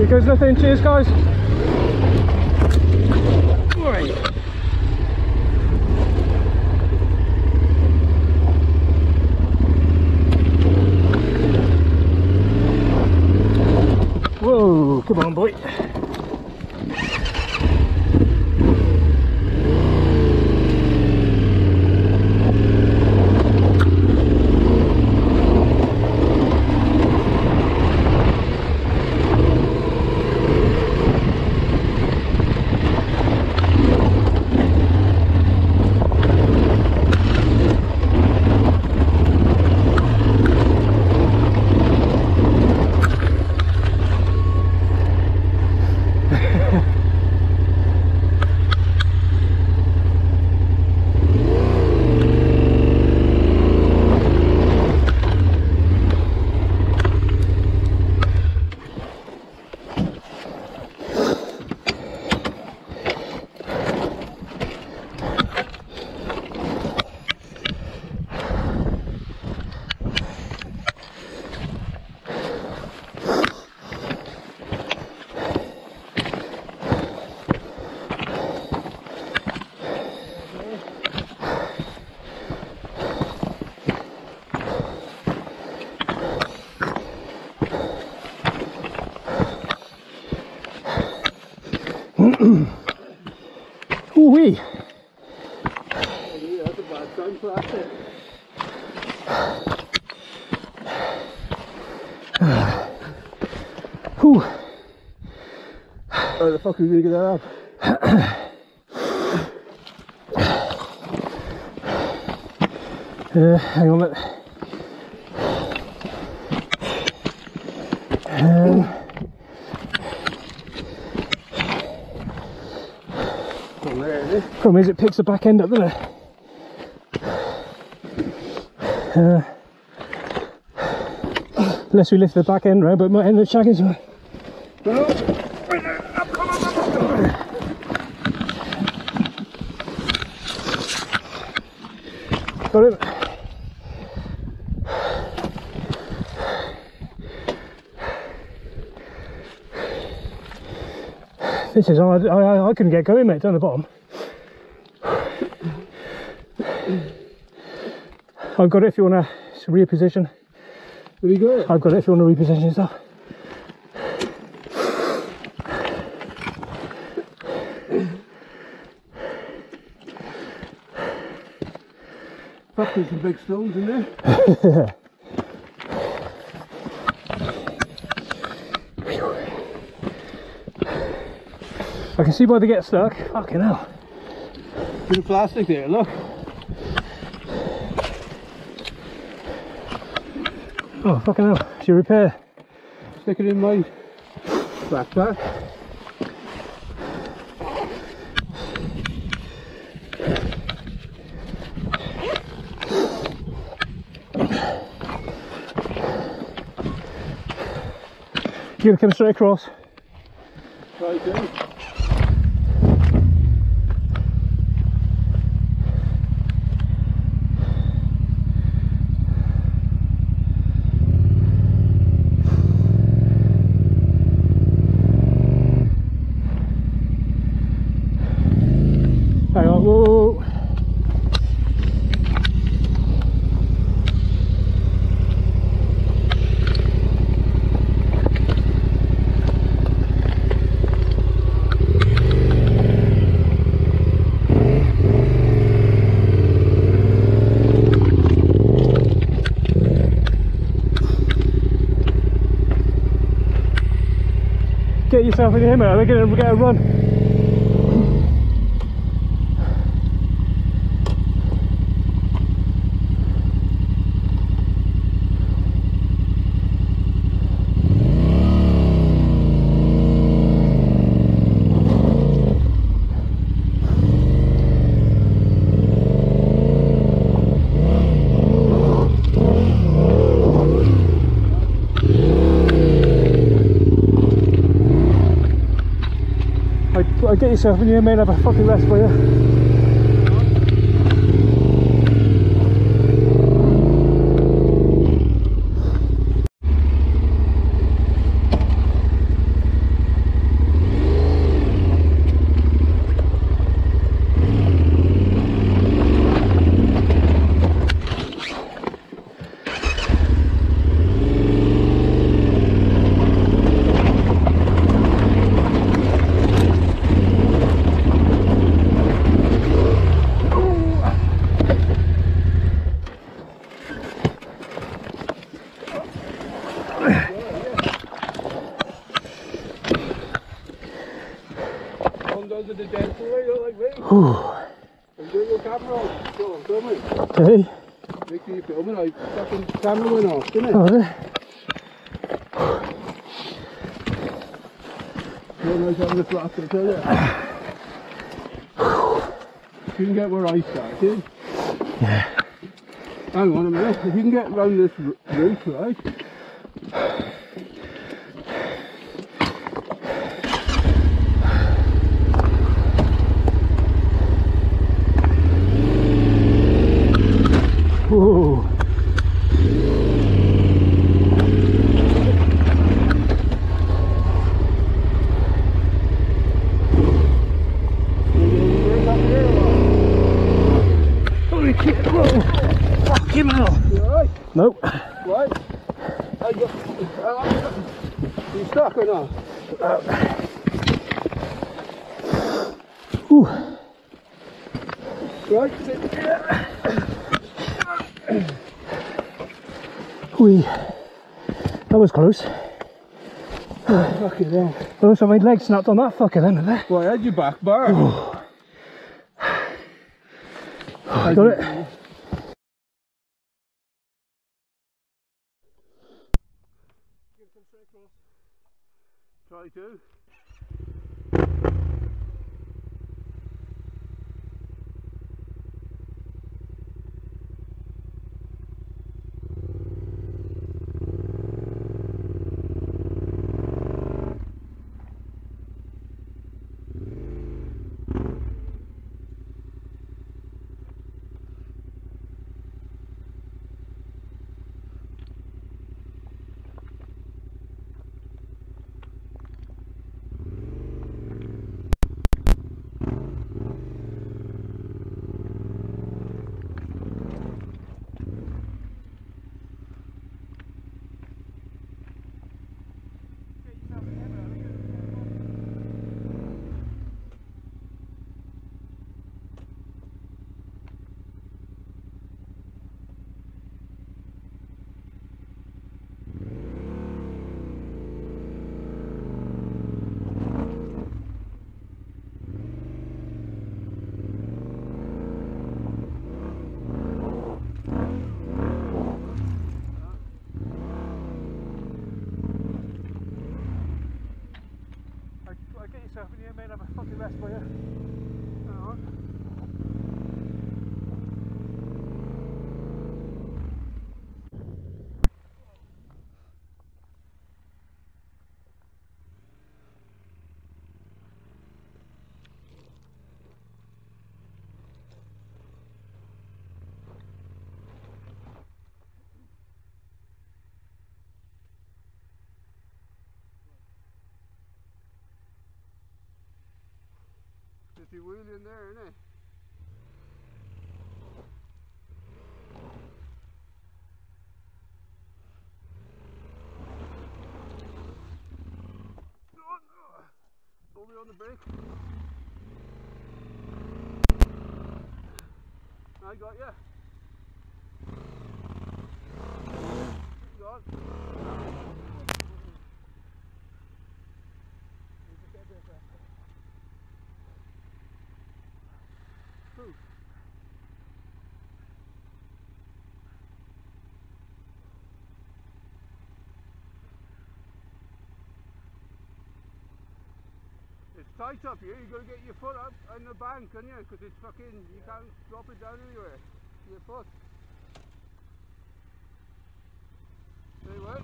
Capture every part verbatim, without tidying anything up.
Here goes nothing. Cheers, guys. Right. Whoa, come on, boy. Ooh-wee. That's a bad time for that thing. Whew. How the fuck are we gonna get that up? uh, hang on, let um, problem is it picks the back end up, doesn't it? Uh, unless we lift the back end round, but it might end up shagging somewhere. Got it. This is hard. I, I, I couldn't get going, mate, down the bottom. I've got it if you want to reposition. Have you got it? I've got it if you want to reposition stuff. Fuck, there's some big stones in there. I can see why they get stuck. Fucking hell. Bit of plastic there, look. Oh, fucking hell. It's your repair. Stick it in my backpack. You're gonna come straight across. Try to. Hang on, whoa, whoa, whoa. Get yourself in here, mate. They're going to get a run. I get yourself in here, mate. Have a fucking rest for you. one does it the gentle way, you like me. I'm doing your camera on, so I'm filming. Okay. Make sure you film it, I fucking camera went off, didn't it? Oh, yeah. So nice having a flat, I tell you. You can get where I started. Yeah. Hang on a minute, if you can get round this roof, right? Whoa. Holy shit, whoa. Fucking hell. You alright? Nope. Right? I got, uh, you stuck or not? Uh, Whew. Right, sit here. Whee. That was close. Oh, fucking hell. Oh, so my leg snapped on that fucker then, have I? Well, I had your back bar. Oh. I got it. Try to. Get yourself in here, mate, have a fucking rest for you. Alright. There's the wheel in there, isn't it? Hold me on the brake. I got you. Got. Ooh. It's tight up here, you got to get your foot up on the bank, can you? Because it's fucking, you can't drop it down anywhere. Your foot. Say what?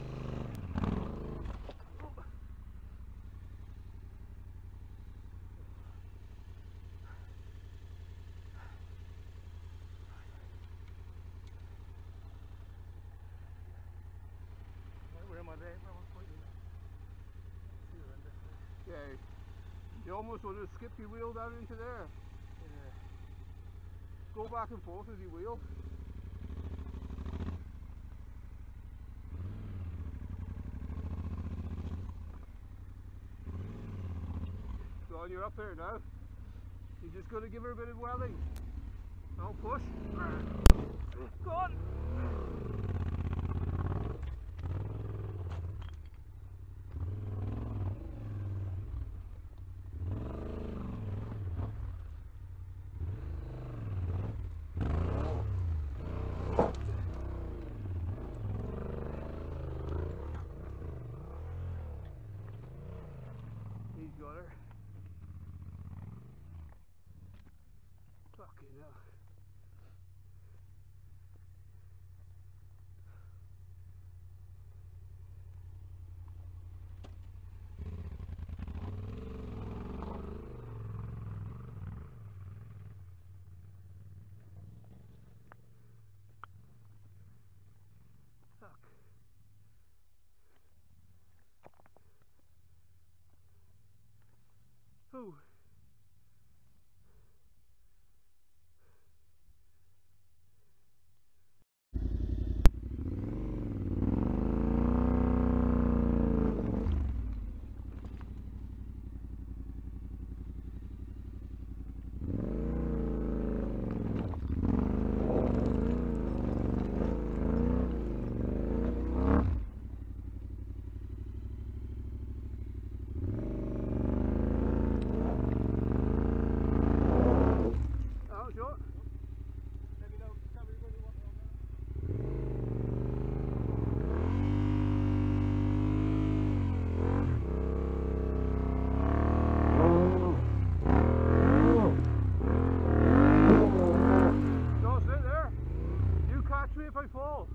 Where am I there? Where am I pointing? Yeah. You almost want to skip your wheel down into there. Yeah. Go back and forth with your wheel. Go on, you're up there now. You just got to give her a bit of welding. Don't push. Go on. Fucking hell. Fuck. Oh. Oh, sure. Let me know. Tell me when you want me on there. No, sit there. You catch me if I fall.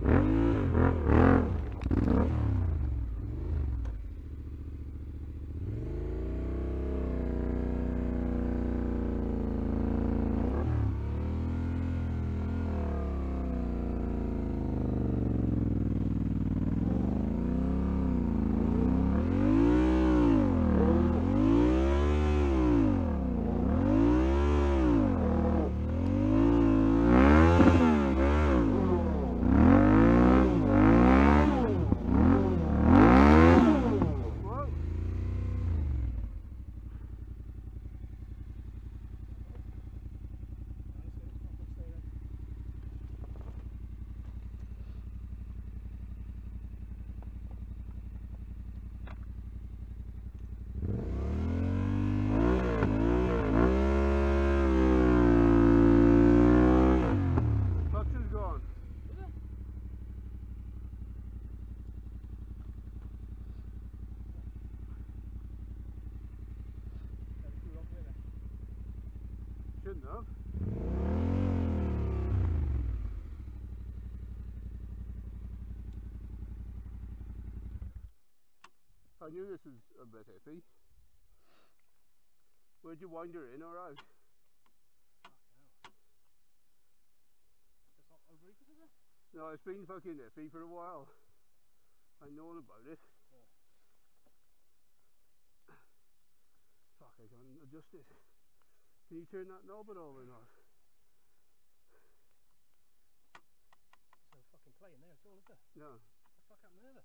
Shouldn't have. I knew this was a bit iffy. Where'd you wind her in or out? Fucking hell. It's not over equal, is it? No, it's been fucking iffy for a while. I know about it. Yeah. Fuck, I can't adjust it. Can you turn that knob at all or not? There's no fucking play in there at all, is there? No. What the fuck happened there then?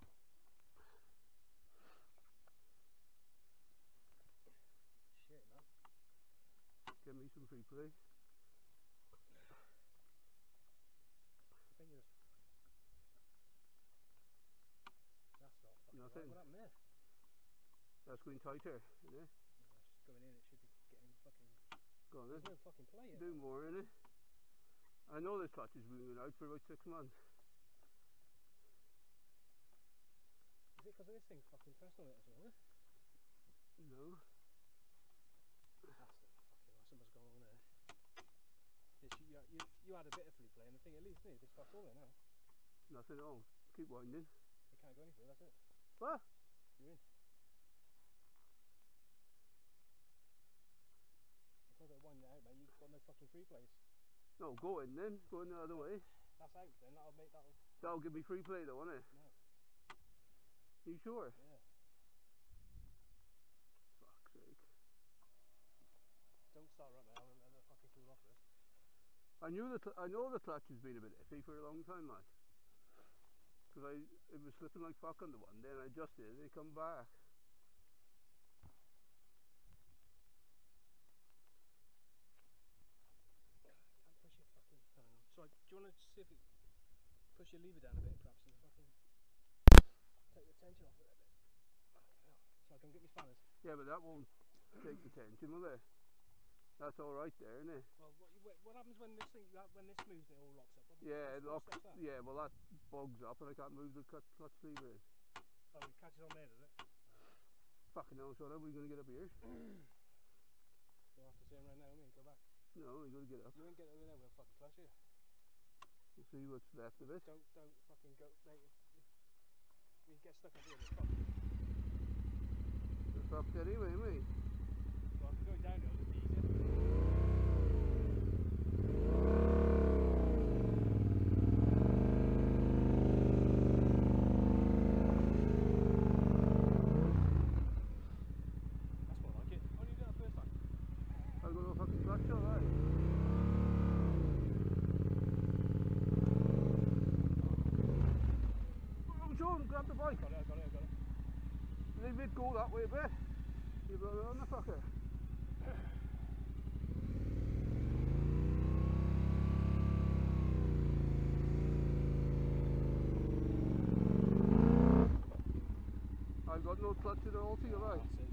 Shit, man. Give me some free play. I think you're just... That's not fucking Nothing. right. What happened there? That's going tighter, isn't it? No, it's just going in, it should be getting fucking... Go on then. There's no fucking play in Do it. more in it. I know this clutch has been going out for about six months. Is it because of this thing fucking pressed on it or something? No. That's not fucking right. Something's gone on there. This, you, you, you had a bit of free play and the thing at least me. This fuck's all there now. Nothing at all. Keep winding. You can't go any further, that's it. What? You're in. It's not going to wind it out, mate. You've got no fucking free plays. No, go in then. Go in the other way. That's out then. That'll make that'll. That'll give me free play though, won't it? No. You sure? Yeah. Fuck's sake. Don't start right now. I'll let it fucking cool off first. I knew the I know the clutch has been a bit iffy for a long time, lad. Because I it was slipping like fuck on the one day and I adjusted it and it come back. Can't push your fucking. Hang on. So, do you want to see if it push your lever down a bit, perhaps, and fucking take the tension off it a bit? Fucking hell. So I can get my spanners. Yeah, but that won't take the tension, will it? That's all right there, isn't it? Well, what, you, what happens when this thing, when this moves, it all locks up? What, Yeah, it what locks. steps that? Yeah, well that bogs up and I can't move the clutch, clutch lever. Oh, it catches on there, does it? Fucking hell, so how are we going to get up here? You'll have to turn around now, I mean, go back. No, you gotta get up. You ain't getting over there with a fucking clutch here. We'll see what's left of it. Don't, don't fucking go, mate. If you get stuck up here, you're fucked. We're fucked anyway, mate. Well, I can go down there, it'll be easier. That's more like it. Why did you do that first time? I'll go to a fucking clutch, alright. Oh, John, grab the bike. Got it, I got it, I got it. Leave it go that way a bit. You've got it on the fucker. I've got no clutch at all to your right. That's it.